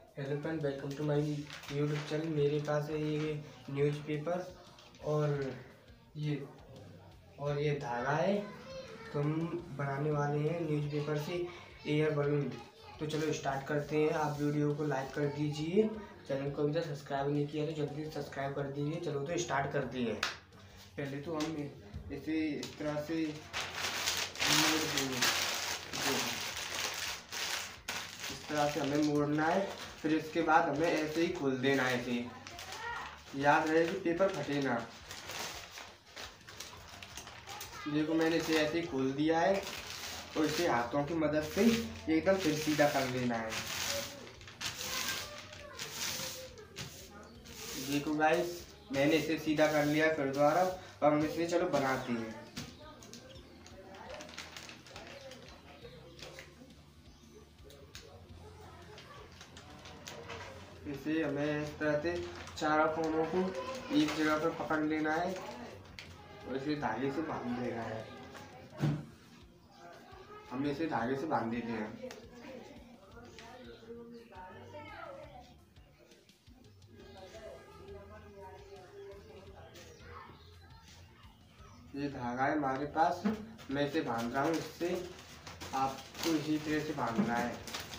Hello friend, welcome to my YouTube channel. मेरे पास है ये न्यूज़पेपर और ये धागा है। तो हम बनाने वाले हैं न्यूज़पेपर से एयर बलून। तो चलो स्टार्ट करते हैं। आप वीडियो को लाइक कर दीजिए, चैनल को अभी तक सब्सक्राइब नहीं किया तो जल्दी से सब्सक्राइब कर दीजिए। चलो तो स्टार्ट करते हैं। पहले तो हम इसे इस तरह से मोड़ देंगे। इस तरह से हमें मोड़ना है। फिर इसके बाद हमें ऐसे ही खोल देना है। ऐसे याद रहे कि पेपर फटे ना। देखो मैंने इसे ऐसे ही खोल दिया है और इसे हाथों की मदद से एकदम फिर सीधा कर लेना है। देखो गाइस, मैंने इसे सीधा कर लिया फिर दोबारा। अब हम इसे चलो बनाते हैं। इसे हमें इस तरह से चारों कोनों को एक जगह पर पकड़ लेना है और इसे धागे से बांध देना है। हम इसे धागे से बांध देते हैं। ये धागा है हमारे पास, मैं इसे बांध रहा हूँ। इससे आपको इसी तरह से बांधना है।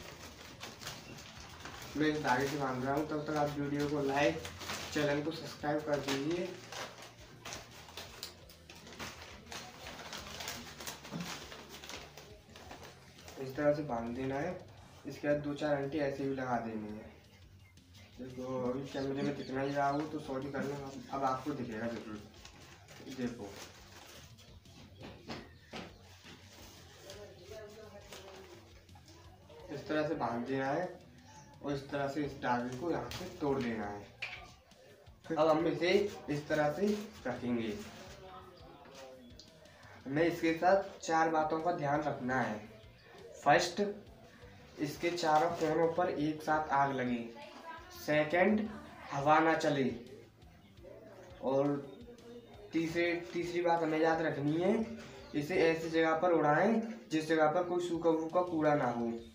मैं इस धागे से बांध रहा हूँ। तब तक आप वीडियो को लाइक, चैनल को सब्सक्राइब कर दीजिए। इस तरह से बांध देना है। इसके बाद 2-4 घंटे ऐसे भी लगा देने हैं। देखो अभी कैमरे में दिखना ही रहा हो तो सॉरी करना, अब आपको दिखेगा जरूर। देखो इस तरह से बांध देना है और इस तरह से इस धागे को यहाँ से तोड़ देना है। अब हम इसे इस तरह से रखेंगे। हमें इसके साथ 4 बातों का ध्यान रखना है। फर्स्ट, इसके चारों कोनों पर एक साथ आग लगे। सेकंड, हवा ना चले। और तीसरी बात हमें याद रखनी है, इसे ऐसी जगह पर उड़ाएं जिस जगह पर कोई सूखा फूका कूड़ा ना हो।